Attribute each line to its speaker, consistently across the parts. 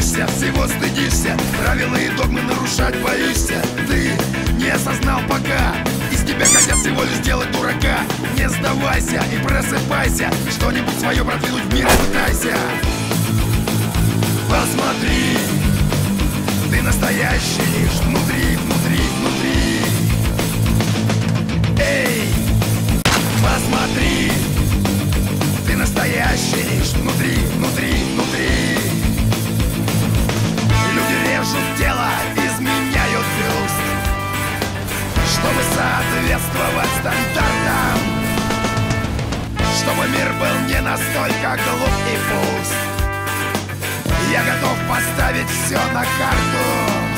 Speaker 1: гордишься, всего стыдишься, правила и догмы нарушать боишься. Ты не осознал пока, из тебя хотят всего лишь сделать дурака. Не сдавайся и просыпайся, что-нибудь свое продвинуть в мире пытайся. Посмотри, ты настоящий лишь внутри, внутри, внутри. Эй, посмотри, ты настоящий лишь внутри, внутри, внутри. Люди режут тело, изменяют бюст, чтобы соответствовать стандартам, чтобы мир был не настолько глуп и пуст. Я готов поставить все на карту.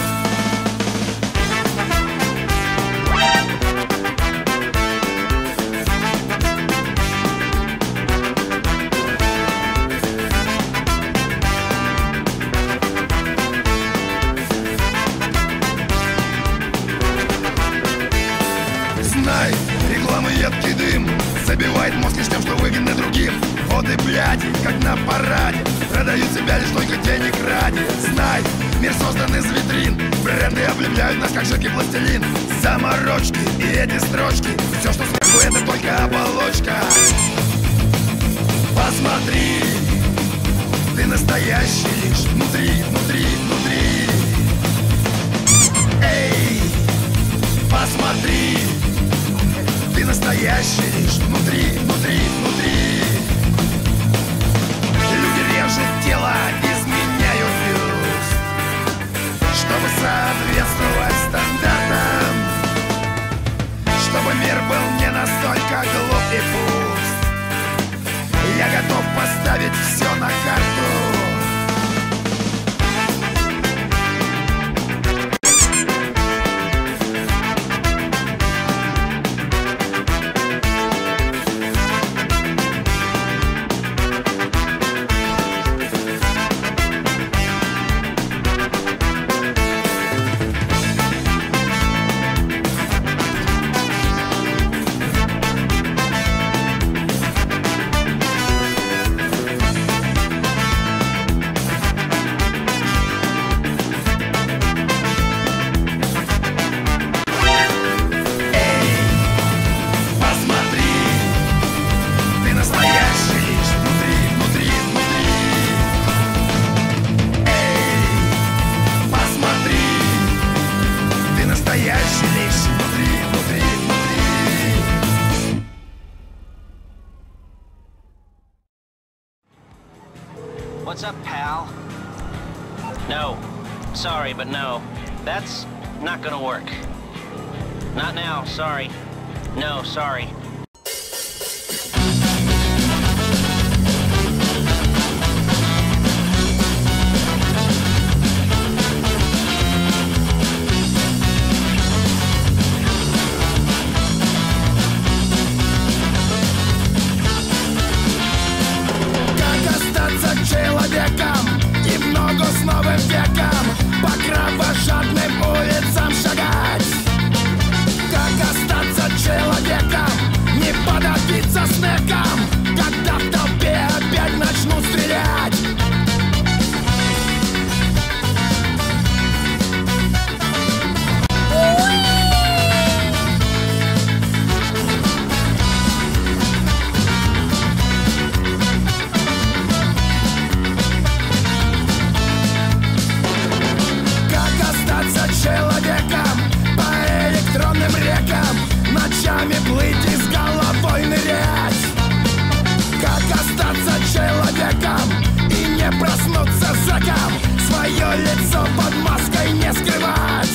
Speaker 1: Знай, реклама едкий дым забивает мозг лишь тем, что выгодно другим. Вот и бляди, как на параде, продают себя лишь только денег ради. Знай, мир создан из витрин, бренды облепляют нас как жидкий пластилин. Заморочки и эти строчки, все, что сверху, это только оболочка. Посмотри, ты настоящий лишь внутри, внутри, внутри. Эй, посмотри, ты настоящий лишь внутри, внутри, внутри. Люди режут тело, изменяют бюст, чтобы соответствовать стандартам, чтобы мир был не настолько глуп и пуст. Я готов поставить все на карту.
Speaker 2: What's up, pal? No. Sorry, but no. That's not gonna work. Not now, sorry. No, sorry.
Speaker 1: И в ногу с новым веком по кровожадным улицам шагать. Как остаться человеком, не подавиться снеком, когда в толпе опять начнут стрелять. Человеком по электронным рекам, ночами плыть и с головой нырять. Как остаться человеком и не проснуться зэком, свое лицо под маской не скрывать.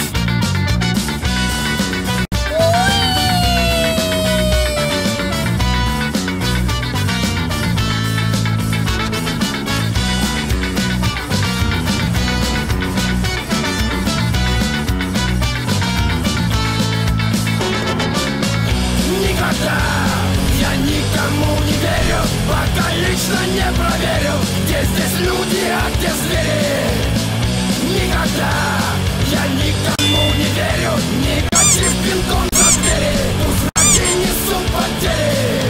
Speaker 1: Я никому не верю, пока лично не проверю, где здесь люди, а где звери. Никогда я никому не верю, негатив пинком за двери, пусть враги несут потери.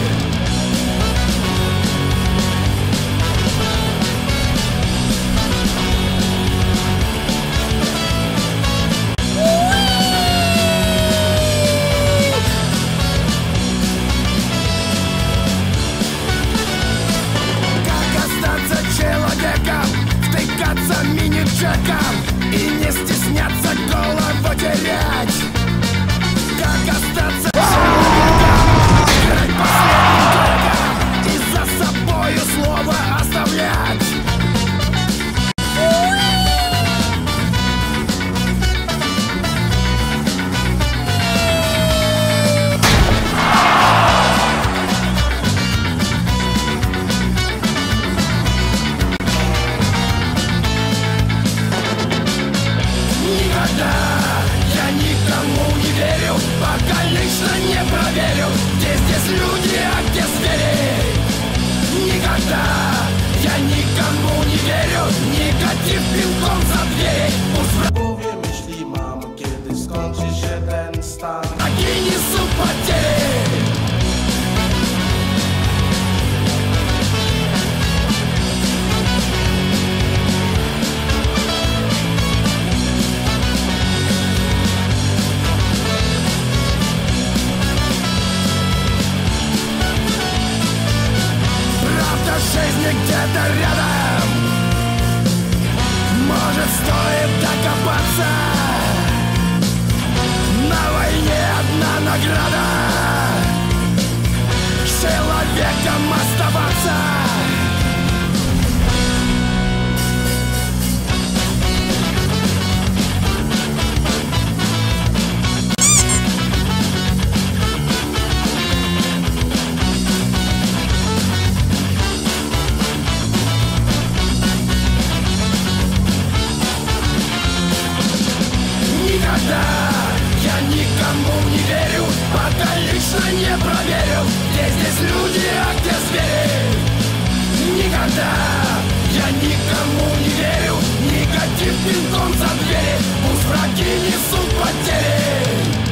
Speaker 1: здесь люди, а где звери? Никогда я никому nie верю. Негатив пинком за дверь.
Speaker 3: Powiem, myśli mam, kiedy skończy się ten stan.
Speaker 1: Враги несут потери. Правда жизни где-то рядом. Может, стоит докопаться. На войне одна награда. Человеком оставаться. Никогда я никому не верю, пока лично не проверю, где здесь люди, а где звери. Никогда я никому не верю. Негатив пинком за двери. Пусть враги несут потери.